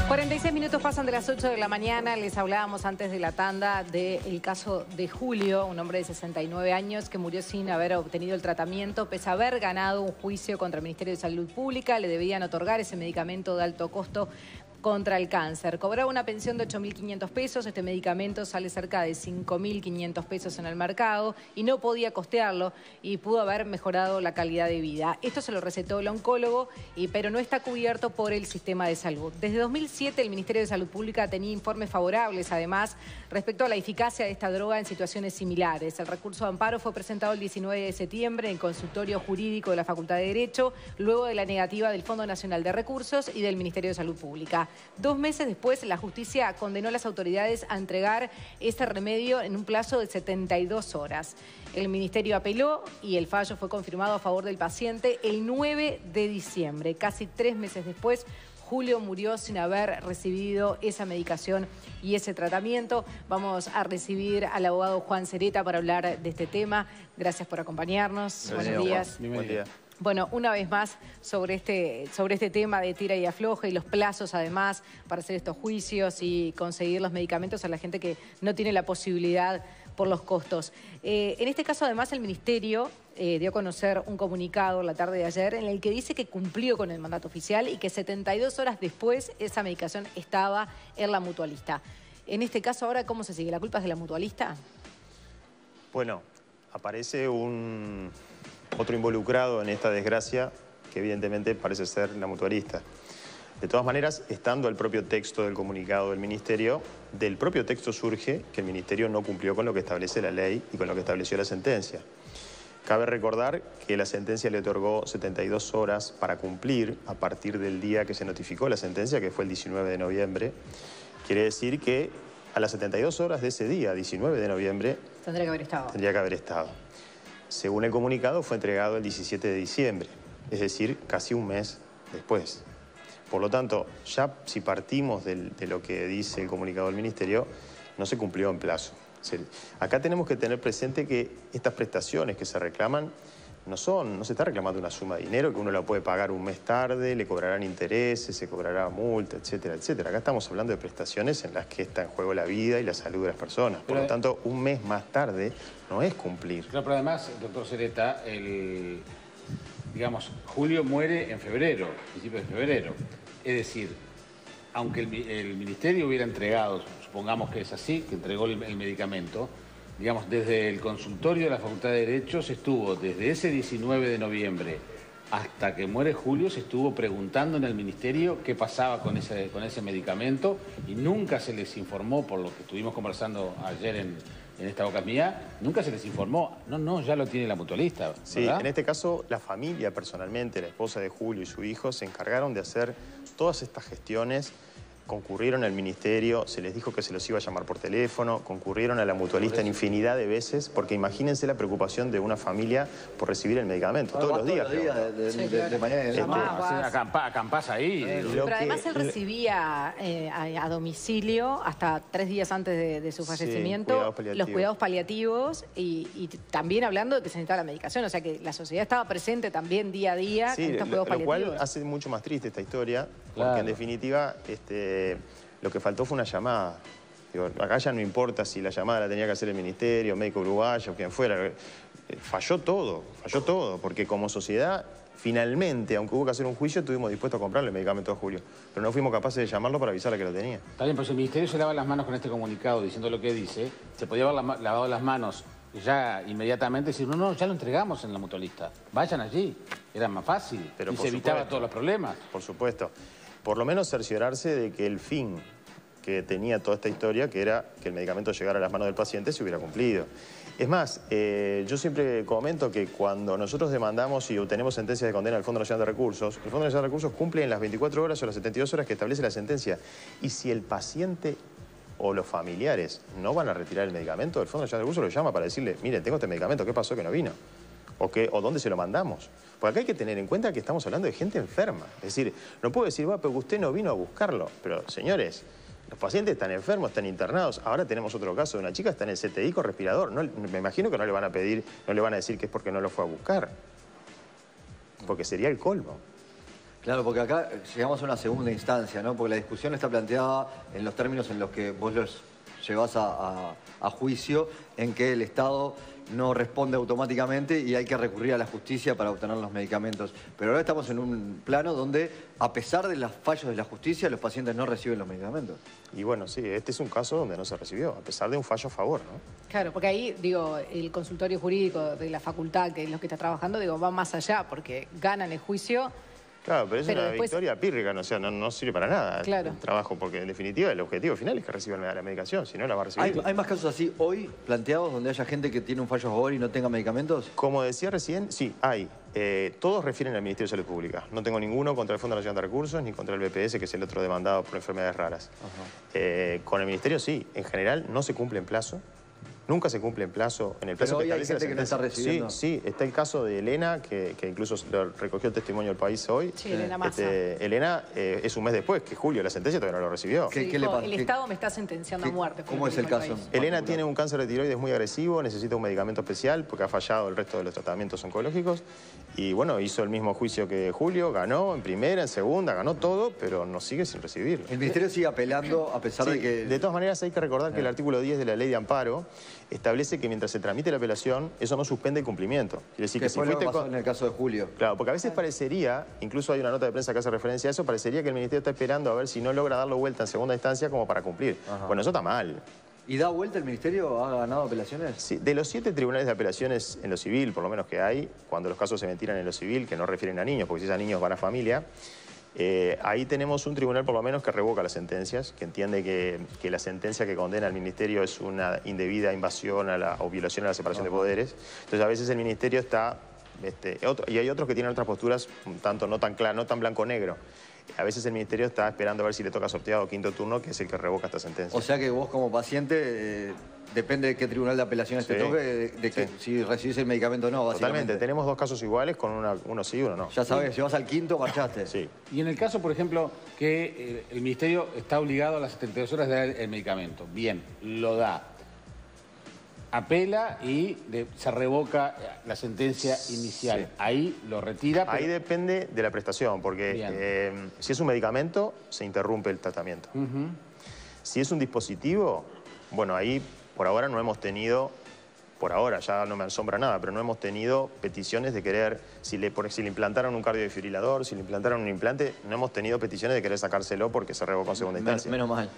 46 minutos pasan de las 8 de la mañana. Les hablábamos antes de la tanda del caso de Julio, un hombre de 69 años que murió sin haber obtenido el tratamiento, pese a haber ganado un juicio contra el Ministerio de Salud Pública. Le debían otorgar ese medicamento de alto costo contra el cáncer. Cobraba una pensión de 8.500 pesos, este medicamento sale cerca de 5.500 pesos en el mercado y no podía costearlo y pudo haber mejorado la calidad de vida. Esto se lo recetó el oncólogo, pero no está cubierto por el sistema de salud. Desde 2007 el Ministerio de Salud Pública tenía informes favorables, además, respecto a la eficacia de esta droga en situaciones similares. El recurso de amparo fue presentado el 19 de septiembre en el consultorio jurídico de la Facultad de Derecho, luego de la negativa del Fondo Nacional de Recursos y del Ministerio de Salud Pública. 2 meses después, la justicia condenó a las autoridades a entregar ese remedio en un plazo de 72 horas. El ministerio apeló y el fallo fue confirmado a favor del paciente el 9 de diciembre. Casi 3 meses después, Julio murió sin haber recibido esa medicación y ese tratamiento. Vamos a recibir al abogado Juan Cereta para hablar de este tema. Gracias por acompañarnos. Buenos días. Buen día. Bueno, una vez más sobre este tema de tira y afloja y los plazos además para hacer estos juicios y conseguir los medicamentos a la gente que no tiene la posibilidad por los costos. En este caso además el Ministerio dio a conocer un comunicado la tarde de ayer en el que dice que cumplió con el mandato oficial y que 72 horas después esa medicación estaba en la mutualista. En este caso ahora, ¿cómo se sigue? ¿La culpa es de la mutualista? Bueno, aparece otro involucrado en esta desgracia, que evidentemente parece ser la mutualista. De todas maneras, estando el propio texto del comunicado del Ministerio, del propio texto surge que el Ministerio no cumplió con lo que establece la ley y con lo que estableció la sentencia. Cabe recordar que la sentencia le otorgó 72 horas para cumplir a partir del día que se notificó la sentencia, que fue el 19 de noviembre. Quiere decir que a las 72 horas de ese día, 19 de noviembre, Tendría que haber estado. Según el comunicado, fue entregado el 17 de diciembre, es decir, casi un mes después. Por lo tanto, ya si partimos de lo que dice el comunicado del Ministerio, no se cumplió en plazo. Acá tenemos que tener presente que estas prestaciones que se reclaman no se está reclamando una suma de dinero que uno la puede pagar un mes tarde, le cobrarán intereses, se cobrará multa, etcétera, etcétera. Acá estamos hablando de prestaciones en las que está en juego la vida y la salud de las personas. Por lo tanto, un mes más tarde no es cumplir. Claro, pero además, doctor Cereta, digamos, Julio muere en febrero, principios de febrero. Es decir, aunque el Ministerio hubiera entregado, supongamos que es así, que entregó el medicamento, digamos, desde el consultorio de la Facultad de Derecho se estuvo, desde ese 19 de noviembre hasta que muere Julio, se estuvo preguntando en el Ministerio qué pasaba con ese medicamento y nunca se les informó, por lo que estuvimos conversando ayer en esta boca mía, nunca se les informó. No, ya lo tiene la mutualista, ¿verdad? Sí, en este caso la familia personalmente, la esposa de Julio y su hijo, se encargaron de hacer todas estas gestiones. Concurrieron al Ministerio, se les dijo que se los iba a llamar por teléfono, concurrieron a la mutualista en infinidad de veces, porque imagínense la preocupación de una familia por recibir el medicamento todos los días. De mañana y de noche. Acampás ahí. Pero además él recibía a domicilio, hasta 3 días antes de su fallecimiento, los cuidados paliativos y también hablando de que se necesitaba la medicación. O sea que la sociedad estaba presente también día a día con estos cuidados paliativos. Lo cual hace mucho más triste esta historia, porque en definitiva lo que faltó fue una llamada. Digo, acá ya no importa si la llamada la tenía que hacer el Ministerio, médico uruguayo, quien fuera. Falló todo, porque como sociedad, finalmente, aunque hubo que hacer un juicio, estuvimos dispuestos a comprarle el medicamento a Julio. Pero no fuimos capaces de llamarlo para avisarle que lo tenía. Está bien, pero si el Ministerio se lava las manos con este comunicado diciendo lo que dice, se podía haber lavado las manos ya inmediatamente y decir, no, ya lo entregamos en la mutualista. Vayan allí. Era más fácil. Pero y se evitaba todos los problemas. Por supuesto. Por lo menos cerciorarse de que el fin que tenía toda esta historia, que era que el medicamento llegara a las manos del paciente, se hubiera cumplido. Es más, yo siempre comento que cuando nosotros demandamos y obtenemos sentencias de condena al Fondo Nacional de Recursos, el Fondo Nacional de Recursos cumple en las 24 horas o las 72 horas que establece la sentencia. Y si el paciente o los familiares no van a retirar el medicamento, el Fondo Nacional de Recursos lo llama para decirle, mire, tengo este medicamento, ¿qué pasó que no vino? ¿O dónde se lo mandamos? Porque acá hay que tener en cuenta que estamos hablando de gente enferma. Es decir, no puedo decir, pero usted no vino a buscarlo. Pero, señores, los pacientes están enfermos, están internados. Ahora tenemos otro caso de una chica que está en el CTI con respirador. No, me imagino que no le van a pedir, no le van a decir que es porque no lo fue a buscar. Porque sería el colmo. Claro, porque acá llegamos a una segunda instancia, ¿no? Porque la discusión está planteada en los términos en los que vos los llevás a juicio, en que el Estado no responde automáticamente y hay que recurrir a la justicia para obtener los medicamentos. Pero ahora estamos en un plano donde, a pesar de los fallos de la justicia, los pacientes no reciben los medicamentos. Y bueno, sí, este es un caso donde no se recibió, a pesar de un fallo a favor, ¿no? Claro, porque ahí, digo, el consultorio jurídico de la facultad, que es lo que está trabajando, digo, va más allá, porque ganan el juicio. Claro, pero es una después... victoria pírrica, o sea, no sirve para nada claro. el trabajo, porque en definitiva el objetivo final es que reciban la medicación, si no la va a recibir. ¿Hay más casos así hoy planteados donde haya gente que tiene un fallo a favor y no tenga medicamentos? Como decía recién, sí, hay. Todos refieren al Ministerio de Salud Pública. No tengo ninguno contra el Fondo Nacional de Recursos ni contra el BPS, que es el otro demandado por enfermedades raras. Con el Ministerio sí, en general no se cumple en plazo. Nunca se cumple en plazo, en el plazo que establece la sentencia. Pero hoy hay gente que no está recibiendo. Sí, está el caso de Elena, que incluso lo recogió el testimonio del País hoy. Sí, Elena Massa. Elena es un mes después, que Julio, la sentencia todavía no lo recibió. Sí, ¿Qué le pasa? El Estado me está sentenciando a muerte. ¿Cómo es el caso? Elena tiene un cáncer de tiroides muy agresivo, necesita un medicamento especial porque ha fallado el resto de los tratamientos oncológicos. Y bueno, hizo el mismo juicio que Julio, ganó en primera, en segunda, ganó todo, pero nos sigue sin recibirlo. El Ministerio sigue apelando a pesar de que... De todas maneras hay que recordar que el artículo 10 de la Ley de Amparo establece que mientras se tramite la apelación, eso no suspende el cumplimiento. Quiere decir que si fuiste pasó en el caso de Julio. Claro, porque a veces parecería, incluso hay una nota de prensa que hace referencia a eso, parecería que el Ministerio está esperando a ver si no logra darlo vuelta en segunda instancia como para cumplir. Ajá. Bueno, eso está mal. ¿Y da vuelta el Ministerio? ¿Ha ganado apelaciones? Sí, de los 7 tribunales de apelaciones en lo civil, por lo menos que hay, cuando los casos se ventilan en lo civil, que no refieren a niños, porque si es a niños van a familia, ahí tenemos un tribunal por lo menos que revoca las sentencias, que entiende que la sentencia que condena al Ministerio es una indebida invasión o violación a la separación de poderes. Entonces a veces el Ministerio está... y hay otros que tienen otras posturas tanto no tan blanco-negro. A veces el Ministerio está esperando a ver si le toca sorteado o quinto turno, que es el que revoca esta sentencia. O sea que vos como paciente, depende de qué tribunal de apelaciones te toque, de que si recibís el medicamento o no, básicamente. Totalmente, tenemos 2 casos iguales con uno sí y uno no. Ya sabes, si vas al quinto, marchaste. Sí. Y en el caso, por ejemplo, que el Ministerio está obligado a las 72 horas de dar el medicamento, bien, lo da. Apela y se revoca la sentencia inicial. Sí. Ahí lo retira. Ahí depende de la prestación, porque si es un medicamento, se interrumpe el tratamiento. Si es un dispositivo, bueno, ahí por ahora no hemos tenido, por ahora ya no me asombra nada, pero no hemos tenido peticiones de querer, si le implantaron un cardiodefibrilador, si le implantaron un implante, no hemos tenido peticiones de querer sacárselo porque se revocó en segunda instancia. Menos mal.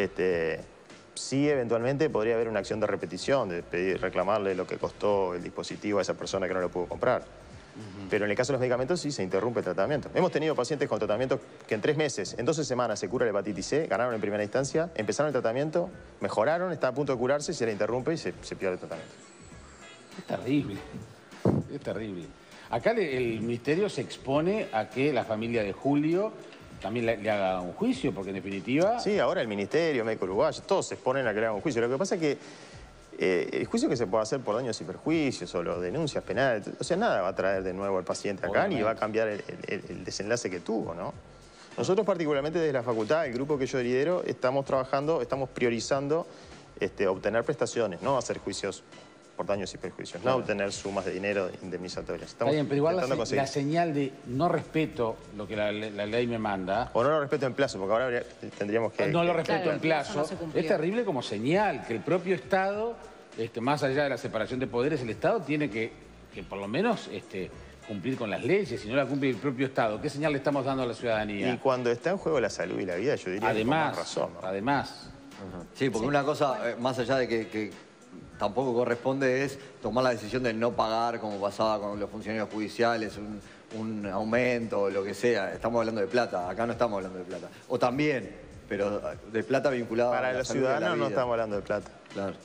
Sí, eventualmente podría haber una acción de repetición, de reclamarle lo que costó el dispositivo a esa persona que no lo pudo comprar. Pero en el caso de los medicamentos sí se interrumpe el tratamiento. Hemos tenido pacientes con tratamientos que en 3 meses, en 12 semanas se cura la hepatitis C, ganaron en primera instancia, empezaron el tratamiento, mejoraron, están a punto de curarse, se le interrumpe y se pierde el tratamiento. Es terrible, es terrible. Acá el Ministerio se expone a que la familia de Julio también le haga un juicio, porque en definitiva... Sí, ahora el Ministerio, Médico Uruguayo, todos se exponen a que le hagan un juicio. Lo que pasa es que el juicio que se puede hacer por daños y perjuicios o denuncias penales, o sea, nada va a traer de nuevo al paciente acá ni va a cambiar el desenlace que tuvo, ¿no? Nosotros particularmente desde la facultad, el grupo que yo lidero, estamos trabajando, estamos priorizando obtener prestaciones, no hacer juicios por daños y perjuicios, claro. No obtener sumas de dinero indemnizatorias. Estamos bien, pero igual la señal de no respeto lo que la ley me manda... O no lo respeto en plazo, porque ahora tendríamos que... No lo respeto en plazo. Es terrible como señal que el propio Estado, más allá de la separación de poderes, el Estado tiene que por lo menos cumplir con las leyes. Si no la cumple el propio Estado, ¿qué señal le estamos dando a la ciudadanía? Y cuando está en juego la salud y la vida, yo diría que con más razón, ¿no? Además. Sí, porque una cosa, más allá de que tampoco corresponde es tomar la decisión de no pagar como pasaba con los funcionarios judiciales, un aumento o lo que sea. Estamos hablando de plata, acá no estamos hablando de plata. O también, pero de plata vinculada para a la los salud y a la ciudadanos vida. no estamos hablando de plata. Claro.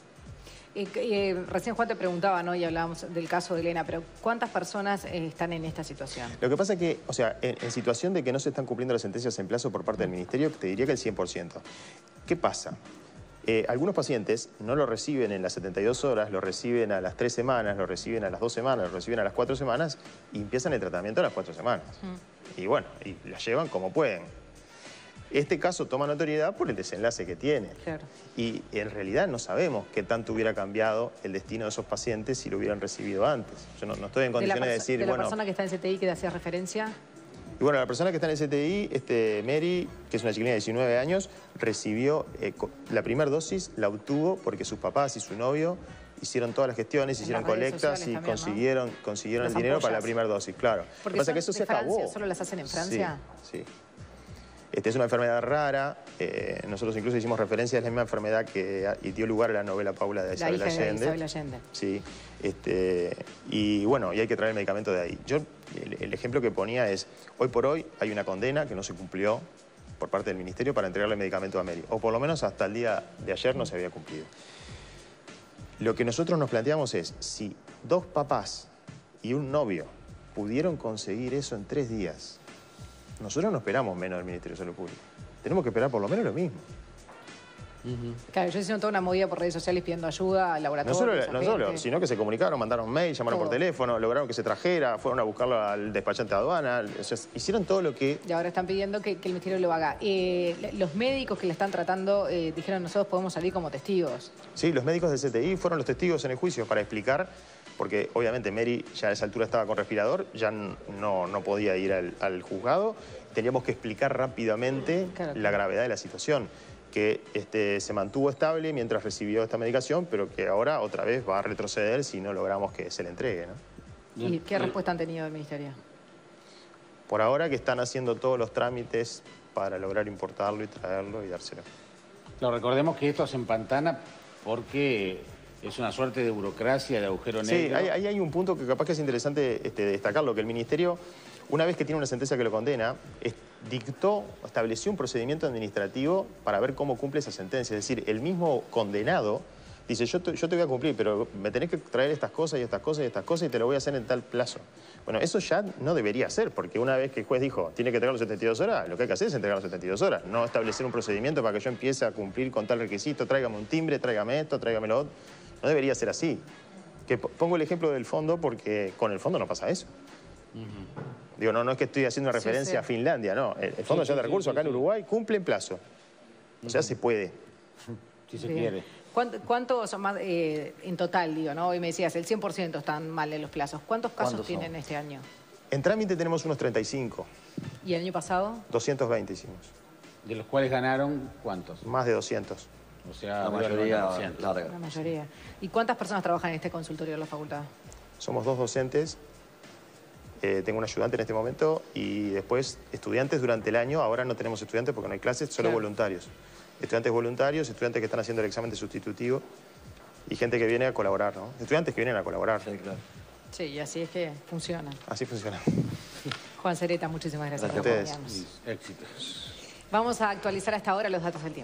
Recién Juan te preguntaba, ¿no? Y hablábamos del caso de Elena, pero ¿cuántas personas están en esta situación? Lo que pasa es que, o sea, en situación de que no se están cumpliendo las sentencias en plazo por parte del Ministerio, te diría que el 100%. ¿Qué pasa? Algunos pacientes no lo reciben en las 72 horas, lo reciben a las 3 semanas, lo reciben a las 2 semanas, lo reciben a las 4 semanas y empiezan el tratamiento a las 4 semanas. Y bueno, y la llevan como pueden. Este caso toma notoriedad por el desenlace que tiene. Claro. Y en realidad no sabemos qué tanto hubiera cambiado el destino de esos pacientes si lo hubieran recibido antes. Yo no estoy en condiciones de decir... ¿De la persona que está en CTI que te hacía referencia? Y bueno, la persona que está en el CTI, Mary, que es una chiquilina de 19 años, recibió la primera dosis, la obtuvo porque sus papás y su novio hicieron todas las gestiones, hicieron colectas y también, consiguieron el dinero para la primera dosis, claro. Porque Lo que pasa es que eso se acabó. ¿Solo las hacen en Francia? Sí, sí. Es una enfermedad rara. Nosotros incluso hicimos referencia a la misma enfermedad que dio lugar a la novela Paula de Isabel Allende. Isabel Allende. Sí. Y bueno, y hay que traer el medicamento de ahí. Yo, el ejemplo que ponía es, hoy por hoy hay una condena que no se cumplió por parte del Ministerio para entregarle el medicamento a Mary. O por lo menos hasta el día de ayer no se había cumplido. Lo que nosotros nos planteamos es, si dos papás y un novio pudieron conseguir eso en 3 días, nosotros no esperamos menos del Ministerio de Salud Pública. Tenemos que esperar por lo menos lo mismo. Claro, ellos hicieron toda una movida por redes sociales pidiendo ayuda al laboratorio. No solo, sino que se comunicaron, mandaron mail, llamaron por teléfono, lograron que se trajera, fueron a buscarlo al despachante de aduana, o sea, hicieron todo lo que... Y ahora están pidiendo que el Ministerio lo haga. Los médicos que la están tratando dijeron, nosotros podemos salir como testigos. Sí, los médicos del CTI fueron los testigos en el juicio para explicar, porque obviamente Mary ya a esa altura estaba con respirador, ya no podía ir al juzgado, teníamos que explicar rápidamente la gravedad de la situación, que se mantuvo estable mientras recibió esta medicación, pero que ahora otra vez va a retroceder si no logramos que se le entregue, ¿no? ¿Y qué respuesta han tenido del Ministerio? Por ahora que están haciendo todos los trámites para lograr importarlo y traerlo y dárselo. Claro, recordemos que esto se empantana porque es una suerte de burocracia, de agujero negro. Sí, ahí hay un punto que capaz que es interesante destacarlo, que el Ministerio, una vez que tiene una sentencia que lo condena, estableció un procedimiento administrativo para ver cómo cumple esa sentencia. Es decir, el mismo condenado dice, yo te voy a cumplir, pero me tenés que traer estas cosas y estas cosas y estas cosas y te lo voy a hacer en tal plazo. Bueno, eso ya no debería ser, porque una vez que el juez dijo, tiene que entregar los 72 horas, lo que hay que hacer es entregar los 72 horas, no establecer un procedimiento para que yo empiece a cumplir con tal requisito, tráigame un timbre, tráigame esto, tráigame lo otro. No debería ser así. Pongo el ejemplo del fondo porque con el fondo no pasa eso. Digo, no es que estoy haciendo una referencia a Finlandia, no. El Fondo de Recursos acá en Uruguay cumple en plazo. O sea, se puede. Si se quiere. ¿Cuántos son más en total, digo, no? Hoy me decías, el 100% están mal en los plazos. ¿Cuántos casos tienen este año? En trámite tenemos unos 35. ¿Y el año pasado? 220 hicimos. ¿De los cuales ganaron cuántos? Más de 200. O sea, la mayoría larga. La mayoría. ¿Y cuántas personas trabajan en este consultorio de la facultad? Somos 2 docentes. Tengo un ayudante en este momento y después estudiantes durante el año. Ahora no tenemos estudiantes porque no hay clases, solo voluntarios. Estudiantes voluntarios, estudiantes que están haciendo el examen de sustitutivo y gente que viene a colaborar, ¿no? Estudiantes que vienen a colaborar. Sí, claro. Sí, y así es que funciona. Así funciona. Juan Cereta, muchísimas gracias por acompañarnos. Éxitos. Vamos a actualizar hasta ahora los datos del tiempo.